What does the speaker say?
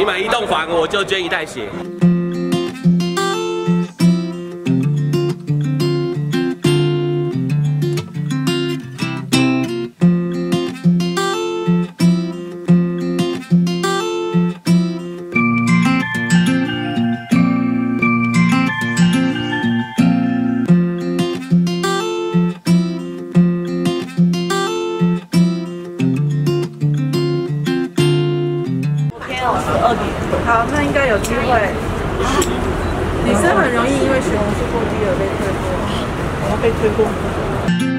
买一栋房，我就捐一袋血。 好，那应该有机会。女生很容易因为血红素过低而被推过。